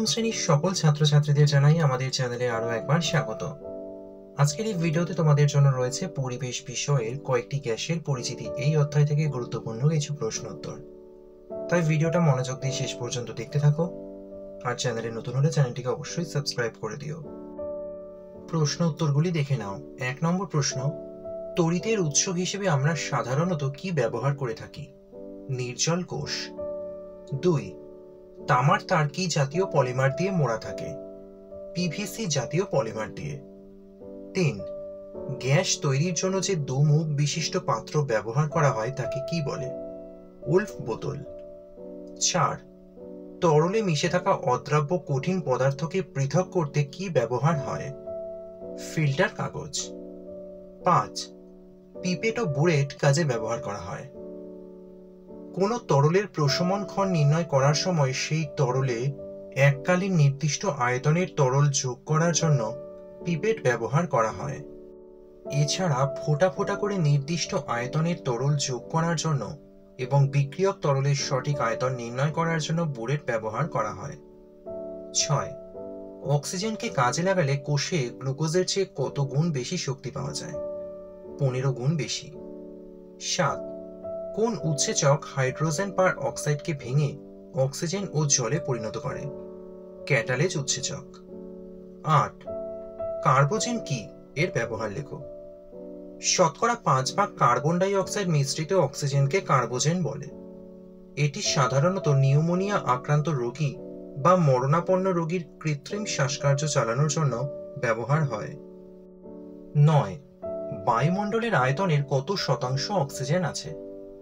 শ্রেণীর সকল ছাত্রছাত্রীদের জানাই আমাদের চ্যানেলে আরো একবার স্বাগত। আজকের এই ভিডিওতে তোমাদের জন্য রয়েছে পরিবেশ বিষয়ের কয়েকটি গ্যাসের পরিচিতি এই অধ্যায় থেকে গুরুত্বপূর্ণ কিছু প্রশ্ন উত্তর। তাই ভিডিওটা মনোযোগ দিয়ে শেষ পর্যন্ত দেখতে থাকো, আর চ্যানেলে নতুন হলে চ্যানেলটিকে অবশ্যই সাবস্ক্রাইব করে দিও। প্রশ্ন উত্তরগুলি দেখে নাও। 1 নম্বর প্রশ্ন, তড়িতের উৎস হিসেবে আমরা সাধারণত কি ব্যবহার করে থাকি? নির্জল কোষ। 2, তামার তার কি জাতীয় পলিমার দিয়ে মোড়া থাকে? পিভিসি জাতীয় পলিমার দিয়ে। 3, গ্যাস তৈরির জন্য যে দুমুখ বিশিষ্ট পাত্র ব্যবহার করা হয় তাকে কি বলে? উল্ফ বোতল। 4, তরলে মিশে থাকা অদ্রাব্য কঠিন পদার্থকে পৃথক করতে কি ব্যবহার হয়? ফিল্টার কাগজ। 5, পিপেট ও বুরেট কাজে ব্যবহার করা হয়। কোনো তরলের প্রশমন ক্ষণ নির্ণয় করার সময় সেই তরলে এককালীন নির্দিষ্ট আয়তনের তরল যোগ করার জন্য পিপেট ব্যবহার করা হয়। এছাড়া ফোঁটা ফোঁটা করে নির্দিষ্ট আয়তনের তরল যোগ করার জন্য এবং বিক্রিয়ক তরলের সঠিক আয়তন নির্ণয় করার জন্য বুরেট ব্যবহার করা হয়। 6, অক্সিজেনকে কাজে লাগালে কোষে গ্লুকোজের চেয়ে কত গুণ বেশি শক্তি পাওয়া যায়? 15 গুণ বেশি। 7, কোন উৎসেচক হাইড্রোজেন পার অক্সাইডকে ভেঙে অক্সিজেন ও জলে পরিণত করে? ক্যাটালেজ উৎসেচক। 8, কার্বোজেন কি, এর ব্যবহার লেখো। শতকরা 5 ভাগ কার্বন ডাই অক্সাইড মিশ্রিত অক্সিজেনকে কার্বোজেন বলে। এটি সাধারণত নিউমোনিয়া আক্রান্ত রোগী বা মরণাপন্ন রোগীর কৃত্রিম শ্বাসকার্য চালানোর জন্য ব্যবহার হয়। 9, বায়ুমণ্ডলের আয়তনের কত শতাংশ অক্সিজেন আছে?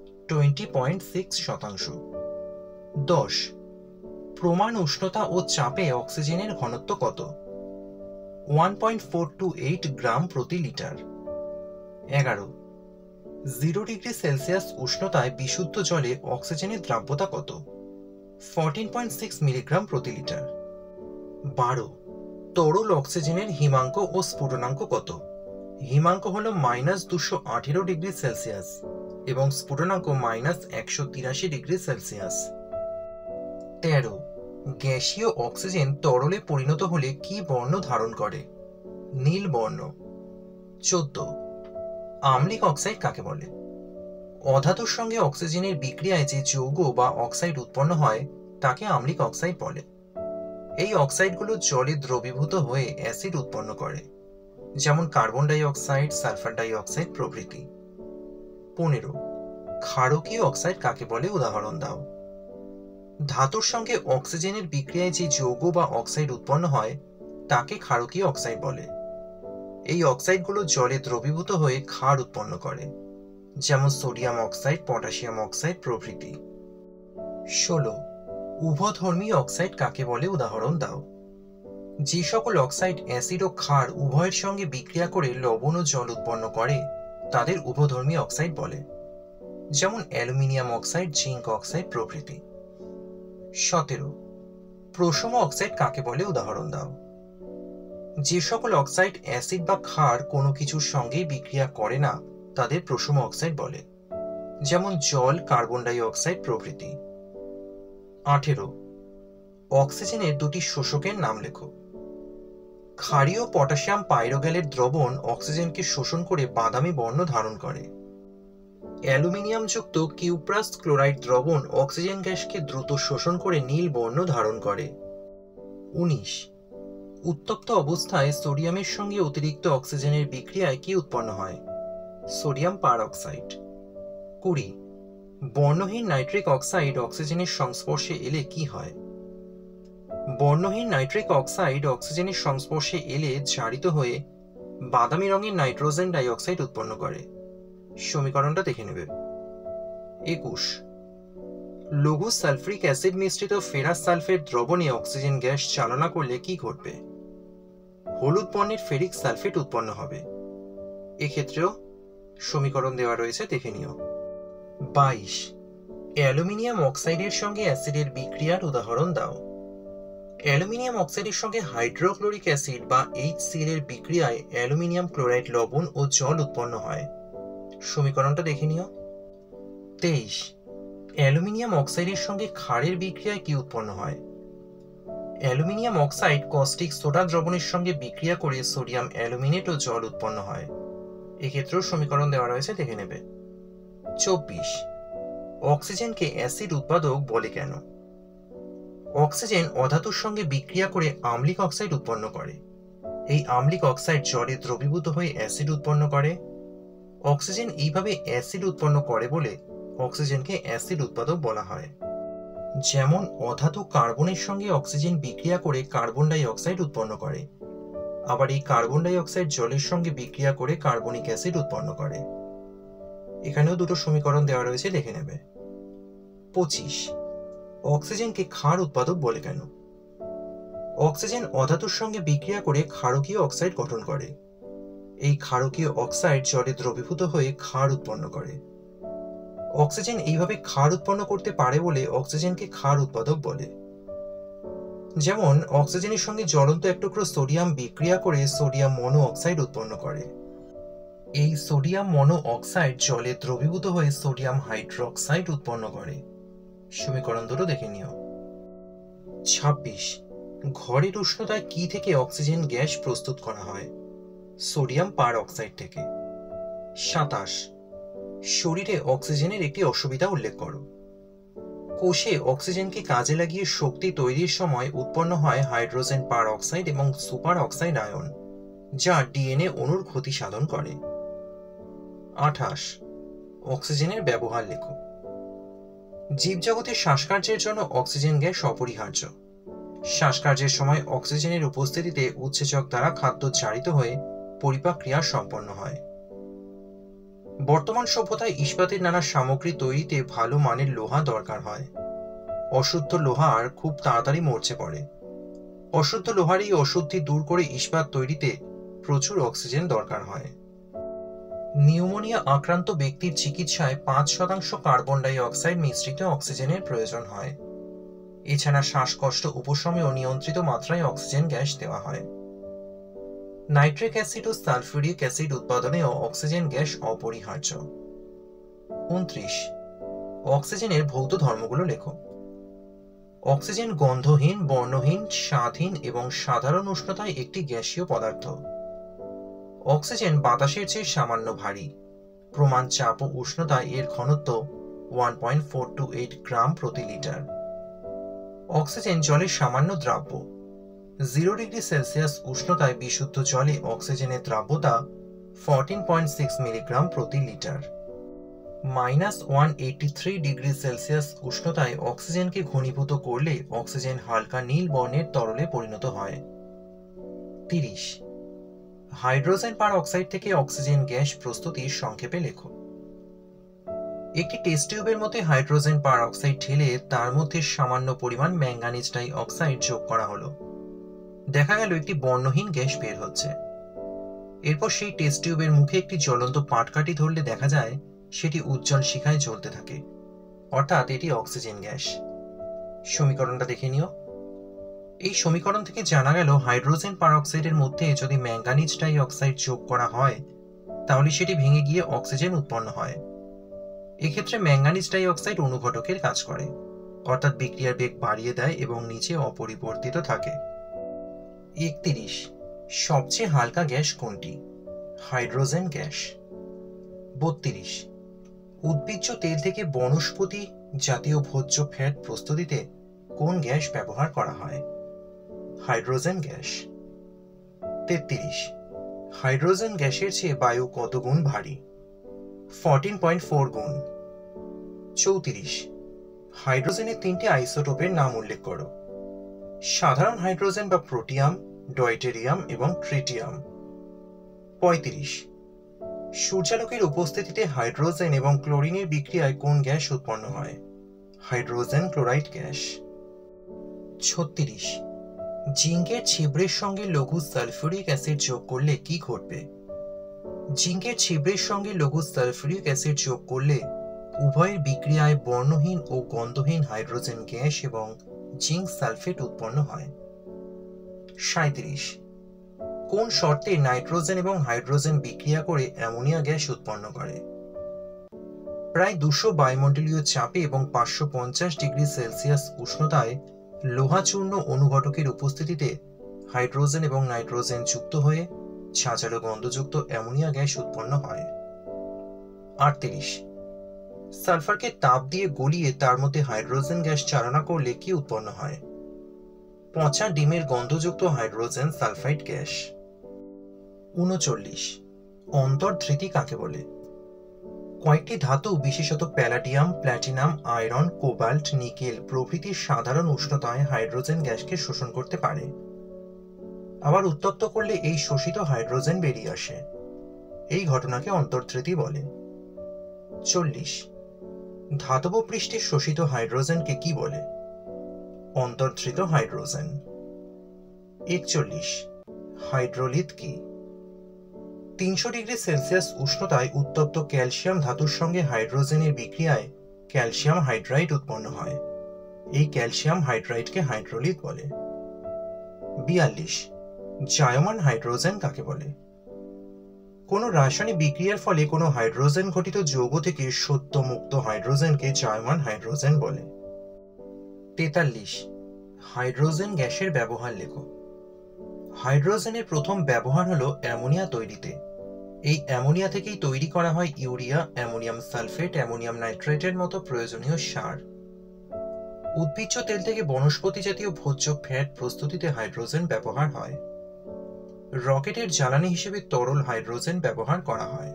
20.6%। 10, প্রমাণ উষ্ণতা ও চাপে অক্সিজেনের ঘনত্ব কত? 1.428 গ্রাম প্রতি লিটার। 11, 0 ডিগ্রি সেলসিয়াস উষ্ণতায় বিশুদ্ধ জলে অক্সিজেনের দ্রাব্যতা কত? 14.6 মিলিগ্রাম প্রতি লিটার। 12, তরল অক্সিজেনের হিমাঙ্ক ও স্ফুটনাঙ্ক কত? হিমাঙ্ক হল -218 ডিগ্রি সেলসিয়াস এবং স্ফুটনাঙ্ক -183 ডিগ্রি সেলসিয়াস। 13, গ্যাসীয় অক্সিজেন তরলে পরিণত হলে কি বর্ণ ধারণ করে? নীল বর্ণ। 14, আম্লিক অক্সাইড কাকে বলে? অধাতুর সঙ্গে অক্সিজেনের বিক্রিয়ায় যে যৌগ বা অক্সাইড উৎপন্ন হয় তাকে আম্লিক অক্সাইড বলে। এই অক্সাইডগুলো জলে দ্রবীভূত হয়ে অ্যাসিড উৎপন্ন করে, যেমন carbon dioxide, sulphur dioxide প্রভৃতি। 15, ক্ষারকীয় অক্সাইড কাকে বলে, উদাহরণ দাও। ধাতুর সঙ্গে অক্সিজেনের বিক্রিয়ায় যে যৌগ বা অক্সাইড উৎপন্ন হয় তাকে ক্ষারকীয় অক্সাইড বলে। এই অক্সাইডগুলো জলে দ্রবীভূত হয়ে ক্ষার উৎপন্ন করে, যেমন সোডিয়াম অক্সাইড, পটাশিয়াম অক্সাইড প্রভৃতি। 16, উভধর্মী অক্সাইড কাকে বলে, উদাহরণ দাও। যে সকল অক্সাইড অ্যাসিড ও ক্ষার উভয়ের সঙ্গে বিক্রিয়া করে লবণ ও জল উৎপন্ন করে তাদের উভধর্মী অক্সাইড বলে, যেমন অ্যালুমিনিয়াম অক্সাইড, জিঙ্ক অক্সাইড প্রভৃতি। 17, প্রশম অক্সাইড কাকে বলে, উদাহরণ দাও। যে সকল অক্সাইড অ্যাসিড বা ক্ষার কোনো কিছুর সঙ্গেই বিক্রিয়া করে না তাদের প্রশম অক্সাইড বলে, যেমন জল, কার্বন ডাই অক্সাইড প্রভৃতি। 18, অক্সিজেনের দুটি শোষকের নাম লেখো। ক্ষারীয় পটাশিয়াম পাইরোগ্যালেট দ্রবণ অক্সিজেনকে শোষণ করে বাদামি বর্ণ ধারণ করে। অ্যালুমিনিয়াম যুক্ত কিউপ্রাস ক্লোরাইড দ্রবণ অক্সিজেন গ্যাসকে দ্রুত শোষণ করে নীল বর্ণ ধারণ করে। 19, উত্তপ্ত অবস্থায় সোডিয়ামের সঙ্গে অতিরিক্ত অক্সিজেনের বিক্রিয়ায় কি উৎপন্ন হয়? সোডিয়াম পার অক্সাইড। 20, বর্ণহীন নাইট্রিক অক্সাইড অক্সিজেনের সংস্পর্শে এলে কি হয়? বর্ণহীন নাইট্রিক অক্সাইড অক্সিজেনের সংস্পর্শে এলে জারিত হয়ে বাদামি রঙের নাইট্রোজেন ডাই অক্সাইড উৎপন্ন করে। সমীকরণটা দেখে নেবে। 21, লঘু সালফ্রিক অ্যাসিড মিশ্রিত ফেরাস সালফেট দ্রবণে অক্সিজেন গ্যাস চালনা করলে কি ঘটবে? হলুদ বর্ণের ফেরিক সালফেট উৎপন্ন হবে। এক্ষেত্রেও সমীকরণ দেওয়া রয়েছে, দেখে নিও। 22, অ্যালুমিনিয়াম অক্সাইডের সঙ্গে অ্যাসিডের বিক্রিয়ার উদাহরণ দাও। অ্যালুমিনিয়াম অক্সাইডের সঙ্গে হাইড্রোক্লোরিক অ্যাসিড বা HCl এর বিক্রিয়ায় অ্যালুমিনিয়াম ক্লোরাইড লবণ ও জল উৎপন্ন হয়। সমীকরণটা দেখে নিও। 23, অ্যালুমিনিয়াম অক্সাইডের সঙ্গে ক্ষারের বিক্রিয়ায় কি উৎপন্ন হয়? অ্যালুমিনিয়াম অক্সাইড কস্টিক সোডা দ্রবণের সঙ্গে বিক্রিয়া করে সোডিয়াম অ্যালুমিনেট ও জল উৎপন্ন হয়। এক্ষেত্রেও সমীকরণ দেওয়া রয়েছে, দেখে নেবে। 24, অক্সিজেনকে অ্যাসিড উৎপাদক বলে কেন? অক্সিজেন অধাতুর সঙ্গে বিক্রিয়া করে আম্লিক অক্সাইড উৎপন্ন করে। এই আম্লিক অক্সাইড জলে দ্রবীভূত হয়ে অ্যাসিড উৎপন্ন করে। অক্সিজেন এইভাবে অ্যাসিড উৎপন্ন করে বলে অক্সিজেনকে অ্যাসিড উৎপাদক বলা হয়। যেমন অধাতু কার্বনের সঙ্গে অক্সিজেন বিক্রিয়া করে কার্বন ডাই অক্সাইড উৎপন্ন করে, আবার এই কার্বন ডাই অক্সাইড জলের সঙ্গে বিক্রিয়া করে কার্বনিক অ্যাসিড উৎপন্ন করে। এখানেও দুটো সমীকরণ দেওয়া রয়েছে, দেখে নেবে। 25, অক্সিজেনকে ক্ষার উৎপাদক বলে কেন? অক্সিজেন অধাতুর সঙ্গে বিক্রিয়া করে ক্ষারকীয় অক্সাইড গঠন করে। এই ক্ষারকীয় অক্সাইড জলে দ্রবীভূত হয়ে ক্ষার উৎপন্ন করে। অক্সিজেন এইভাবে ক্ষার উৎপন্ন করতে পারে বলে অক্সিজেনকে ক্ষার উৎপাদক বলে। যেমন অক্সিজেনের সঙ্গে জ্বলন্ত এক টুকরো সোডিয়াম বিক্রিয়া করে সোডিয়াম মনো অক্সাইড উৎপন্ন করে। এই সোডিয়াম মনো অক্সাইড জলে দ্রবীভূত হয়ে সোডিয়াম হাইড্রোক্সাইড উৎপন্ন করে। সমীকরণ দুটো দেখে নিও। 26, ঘরের উষ্ণতায় কি থেকে অক্সিজেন গ্যাস প্রস্তুত করা হয়? সোডিয়াম পার অক্সাইড থেকে। 27, শরীরে অক্সিজেনের একটি অসুবিধা উল্লেখ করো। কোষে অক্সিজেনকে কাজে লাগিয়ে শক্তি তৈরির সময় উৎপন্ন হয় হাইড্রোজেন পার অক্সাইড এবং সুপার অক্সাইড আয়ন, যা ডিএনএ অণুর ক্ষতি সাধন করে। 28, অক্সিজেনের ব্যবহার লেখো। জীবজগতের শ্বাসকার্যের জন্য অক্সিজেন গ্যাস অপরিহার্য। শ্বাসকার্যের সময় অক্সিজেনের উপস্থিতিতে উৎসেচক দ্বারা খাদ্য জারিত হয়ে পরিপাক ক্রিয়া সম্পন্ন হয়। বর্তমান সভ্যতায় ইস্পাতের নানা সামগ্রী তৈরিতে ভালো মানের লোহা দরকার হয়। অশুদ্ধ লোহার খুব তাড়াতাড়ি মরচে পড়ে। অশুদ্ধ লোহার এই অশুদ্ধি দূর করে ইস্পাত তৈরিতে প্রচুর অক্সিজেন দরকার হয়। নিউমোনিয়া আক্রান্ত ব্যক্তির চিকিৎসায় 5% কার্বন ডাই অক্সাইড মিশ্রিত অক্সিজেনের প্রয়োজন হয়। এছাড়া শ্বাসকষ্ট উপশমেও নিয়ন্ত্রিত মাত্রায় অক্সিজেন গ্যাস দেওয়া হয়। নাইট্রিক অ্যাসিড ও সালফিউরিক অ্যাসিড উৎপাদনেও অক্সিজেন গ্যাস অপরিহার্য। 29, অক্সিজেনের ভৌত ধর্মগুলো লেখো। অক্সিজেন গন্ধহীন, বর্ণহীন, স্বাদহীন এবং সাধারণ উষ্ণতায় একটি গ্যাসীয় পদার্থ। অক্সিজেন বাতাসের চেয়ে সামান্য ভারী। প্রমাণ চাপ ও উষ্ণতায় এর ঘনত্ব 1.428 গ্রাম প্রতি লিটার। অক্সিজেন জলের সামান্য দ্রাব্য। 0 ডিগ্রি সেলসিয়াস উষ্ণতায় বিশুদ্ধ জলে অক্সিজেনের দ্রাব্যতা 14.6 মিলিগ্রাম প্রতি লিটার। -183 ডিগ্রি সেলসিয়াস উষ্ণতায় অক্সিজেনকে ঘনীভূত করলে অক্সিজেন হালকা নীল বর্ণের তরলে পরিণত হয়। 30, হাইড্রোজেন পার অক্সাইড থেকে অক্সিজেন গ্যাস প্রস্তুতির সংক্ষেপে লেখো। একটি টেস্ট টিউবের মধ্যে হাইড্রোজেন পার অক্সাইড ঢেলে তার মধ্যে সামান্য পরিমাণ ম্যাঙ্গানিজ ডাই অক্সাইড যোগ করা হলো। দেখা গেল একটি বর্ণহীন গ্যাস বের হচ্ছে। এরপর সেই টেস্ট টিউবের মুখে একটি জ্বলন্ত পাটকাঠি ধরলে দেখা যায় সেটি উজ্জ্বল শিখায় জ্বলতে থাকে, অর্থাৎ এটি অক্সিজেন গ্যাস। সমীকরণটা দেখে নিও। এই সমীকরণ থেকে জানা গেল হাইড্রোজেন পার অক্সাইডের মধ্যে যদি ম্যাঙ্গানিজ ডাই অক্সাইড যোগ করা হয় তাহলে সেটি ভেঙে গিয়ে অক্সিজেন উৎপন্ন হয়। এক্ষেত্রে ম্যাঙ্গানিজ ডাই অক্সাইড অনুঘটকের কাজ করে, অর্থাৎ বিক্রিয়ার বেগ বাড়িয়ে দেয় এবং নিচে অপরিবর্তিত থাকে। 31, সবচেয়ে হালকা গ্যাস কোনটি? Hydrogen gas. 32, উদ্ভিজ্জ তেল থেকে বনস্পতি জাতীয় ভোজ্য ফ্যাট প্রস্তুতিতে কোন গ্যাস ব্যবহার করা হয়? Hydrogen gas. 33, হাইড্রোজেন গ্যাসের চেয়ে বায়ু কত গুণ ভারী? 14.4 গুণ। 34, হাইড্রোজেনের 3টি আইসোটোপের নাম উল্লেখ করো। সাধারণ হাইড্রোজেন বা প্রোটিয়াম, ডয়টেরিয়াম এবং ট্রিটিয়াম। 35, সূর্যালোকের উপস্থিতিতে হাইড্রোজেন এবং ক্লোরিনের বিক্রিয়ায় কোন গ্যাস উৎপন্ন হয়? Hydrogen chloride gas. 36, জিঙ্কের ছিদ্রের সঙ্গে লঘু সালফিউরিক অ্যাসিড যোগ করলে কি ঘটবে? জিঙ্কের ছিদ্রের সঙ্গে লঘু সালফিউরিক অ্যাসিড যোগ করলে উভয়ের বিক্রিয়ায় বর্ণহীন ও গন্ধহীন হাইড্রোজেন গ্যাস এবং জিঙ্ক সালফেট উৎপন্ন হয়। 37, কোন শর্তে নাইট্রোজেন এবং হাইড্রোজেন বিক্রিয়া করে অ্যামোনিয়া গ্যাস উৎপন্ন করে? প্রায় 200 বায়ুমণ্ডলীয় চাপে এবং 550 ডিগ্রি সেলসিয়াস উষ্ণতায় লোহা চূর্ণ অনুঘটকের উপস্থিতিতে হাইড্রোজেন এবং নাইট্রোজেন যুক্ত হয়ে ছাঁচালো গন্ধযুক্ত অ্যামোনিয়া গ্যাস উৎপন্ন হয়। 38 সালফারকে তাপ দিয়ে গলিয়ে তার মধ্যে হাইড্রোজেন গ্যাস চালনা করলে কি উৎপন্ন হয়? পচা ডিমের গন্ধযুক্ত হাইড্রোজেন সালফাইড গ্যাস। 39 অন্তর্ধৃতি কাকে বলে? কয়েকটি ধাতু বিশেষত palladium, platinum, iron, cobalt, nickel প্রভৃতির সাধারণ উষ্ণতায় হাইড্রোজেন গ্যাসকে শোষণ করতে পারে। আবার উত্তপ্ত করলে এই শোষিত হাইড্রোজেন বেরিয়ে আসে। এই ঘটনাকে অন্তর্ধৃতি বলে। 40 ধাতব পৃষ্ঠে শোষিত হাইড্রোজেনকে কি বলে? অন্তর্ধৃত হাইড্রোজেন। 41 হাইড্রোলিথ কি? 300 ডিগ্রি সেলসিয়াস উষ্ণতায় উত্তপ্ত ক্যালসিয়াম ধাতুর সঙ্গে হাইড্রোজেনের বিক্রিয়ায় ক্যালসিয়াম হাইড্রাইড উৎপন্ন হয়। এই ক্যালসিয়াম হাইড্রাইডকে হাইড্রোলিথ বলে। 42 জায়মান হাইড্রোজেন কাকে বলে? কোন রাসায়নিক বিক্রিয়ার ফলে কোনো হাইড্রোজেন ঘটিত যৌগ থেকে সদ্য মুক্ত হাইড্রোজেনকে জায়মান হাইড্রোজেন বলে। 43 হাইড্রোজেন গ্যাসের ব্যবহার লেখো। হাইড্রোজেনের প্রথম ব্যবহার হলো অ্যামোনিয়া তৈরিতে। এই অ্যামোনিয়া থেকেই তৈরি করা হয় ইউরিয়া, অ্যামোনিয়াম সালফেট, অ্যামোনিয়াম নাইট্রেটের মতো প্রয়োজনীয় সার। উদ্ভিজ্জ তেল থেকে বনস্পতি জাতীয় ভোজ্য ফ্যাট প্রস্তুতিতে হাইড্রোজেন ব্যবহার হয়। রকেটের জ্বালানি হিসেবে তরল হাইড্রোজেন ব্যবহার করা হয়।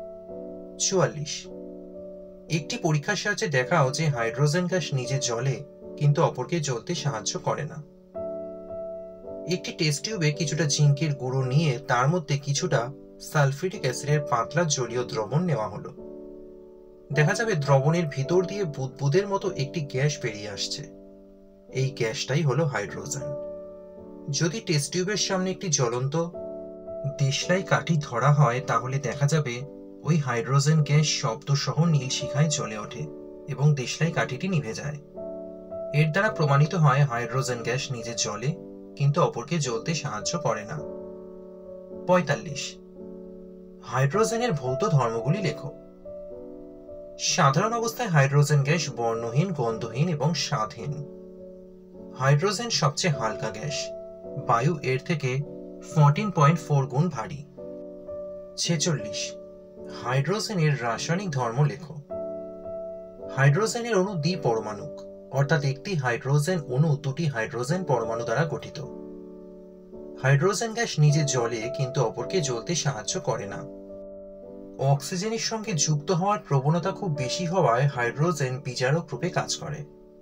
44 একটি পরীক্ষার সাহায্যে দেখাও যে হাইড্রোজেন গ্যাস নিজে জ্বলে কিন্তু অপরকে জ্বলতে সাহায্য করে না। একটি টেস্ট টিউবে কিছুটা জিঙ্কের গুঁড়ো নিয়ে তার মধ্যে কিছুটা সালফিউরিক অ্যাসিডের পাতলা জলীয় দ্রবণ নেওয়া হলো। দেখা যাবে দ্রবণের ভিতর দিয়ে বুদবুদের মতো একটি গ্যাস বেরিয়ে আসছে। এই গ্যাসটাই হলো হাইড্রোজেন। যদি টেস্ট টিউবের সামনে একটি জ্বলন্ত দেশলাই কাঠি ধরা হয় তাহলে দেখা যাবে ওই হাইড্রোজেন গ্যাস শব্দসহ নীল শিখায় জ্বলে ওঠে এবং দেশলাই কাঠিটি নিভে যায়। এর দ্বারা প্রমাণিত হয় হাইড্রোজেন গ্যাস নিজে জ্বলে কিন্তু অপরকে জ্বলতে সাহায্য করে না। 45 হাইড্রোজেনের ভৌত ধর্মগুলি লেখো। সাধারণ অবস্থায় হাইড্রোজেন গ্যাস বর্ণহীন, গন্ধহীন এবং স্বাদহীন। হাইড্রোজেন সবচেয়ে হালকা গ্যাস। বায়ু এর থেকে 14.4 গুণ ভারী। 46 হাইড্রোজেনের রাসায়নিক ধর্ম লেখো। হাইড্রোজেনের অণু দ্বিপরমাণুক, অর্থাৎ একটি হাইড্রোজেন অণু দুটি হাইড্রোজেন পরমাণু দ্বারা গঠিত। হাইড্রোজেন গ্যাস নিজে জ্বলে কিন্তু অপরকে জ্বলতে সাহায্য করে না। অক্সিজেনের সঙ্গে যুক্ত হওয়ার প্রবণতা খুব বেশি হওয়ায় হাইড্রোজেন বিজারক রূপে কাজ করে।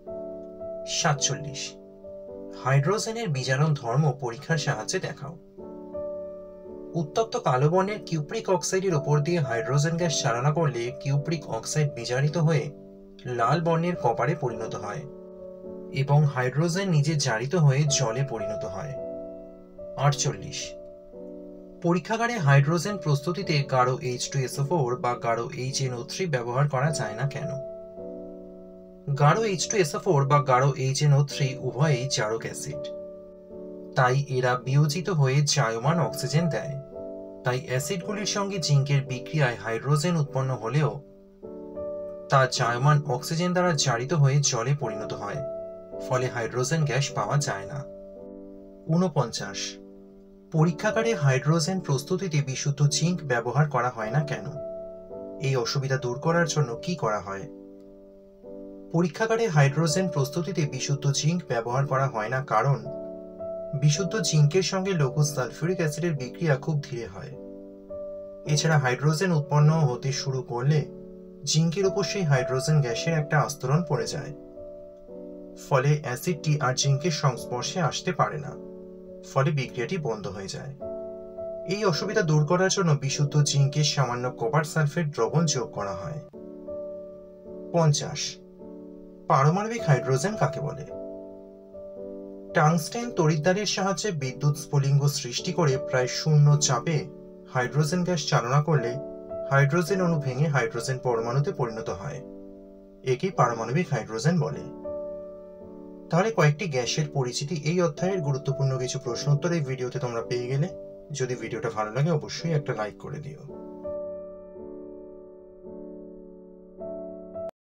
47 হাইড্রোজেনের বিজারণ ধর্ম পরীক্ষার সাহায্যে দেখাও। উত্তপ্ত কালো বর্ণের কিউপ্রিক অক্সাইডের উপর দিয়ে হাইড্রোজেন গ্যাস চালনা করলে কিউপ্রিক অক্সাইড বিজারিত হয়ে লাল বর্ণের কপারে পরিণত হয় এবং হাইড্রোজেন নিজে জারিত হয়ে জলে পরিণত হয়। 48 পরীক্ষাগারে হাইড্রোজেন প্রস্তুতিতে গাঢ় H2SO4 বা গাঢ় HNO3 ব্যবহার করা যায় না কেন? গাঢ় H2SO4 বা গাঢ় HNO3 উভয়ই জারক অ্যাসিড, তাই এরা বিয়োজিত হয়ে জায়মান অক্সিজেন দেয়। তাই অ্যাসিডগুলির সঙ্গে জিঙ্কের বিক্রিয়ায় হাইড্রোজেন উৎপন্ন হলেও তা জায়মান অক্সিজেন দ্বারা জারিত হয়ে জলে পরিণত হয়, ফলে হাইড্রোজেন গ্যাস পাওয়া যায় না। 49 পরীক্ষাগারে হাইড্রোজেন প্রস্তুতিতে বিশুদ্ধ জিঙ্ক ব্যবহার করা হয় না কেন? এই অসুবিধা দূর করার জন্য কি করা হয়? পরীক্ষাগারে হাইড্রোজেন প্রস্তুতিতে বিশুদ্ধ জিঙ্ক ব্যবহার করা হয় না কারণ বিশুদ্ধ জিঙ্কের সঙ্গে লঘু সালফিউরিক অ্যাসিডের বিক্রিয়া খুব ধীরে হয়। এছাড়া হাইড্রোজেন উৎপন্ন হতে শুরু করলে জিঙ্কের উপর সেই হাইড্রোজেন গ্যাসের একটা আস্তরণ পড়ে যায়, ফলে অ্যাসিডটি আর জিঙ্কের সংস্পর্শে আসতে পারে না, ফলে বিক্রিয়াটি বন্ধ হয়ে যায়। এই অসুবিধা দূর করার জন্য বিশুদ্ধ জিঙ্কের সামান্য কপার সালফেট দ্রবণ যোগ করা হয়। 50 পারমাণবিক হাইড্রোজেন কাকে বলে? টাংস্টেন তড়িৎদ্বারের সাহায্যে বিদ্যুৎ স্ফুলিঙ্গ সৃষ্টি করে প্রায় শূন্য চাপে হাইড্রোজেন গ্যাস চালনা করলে হাইড্রোজেন অণু ভেঙে হাইড্রোজেন পরমাণুতে পরিণত হয়। একেই পারমাণবিক হাইড্রোজেন বলে। তাহলে কয়েকটি গ্যাসের পরিচিতি এই অধ্যায়ের গুরুত্বপূর্ণ কিছু প্রশ্ন উত্তর এই ভিডিওতে তোমরা পেয়ে গেলে। যদি ভিডিওটা ভালো লাগে অবশ্যই একটা লাইক করে দিও।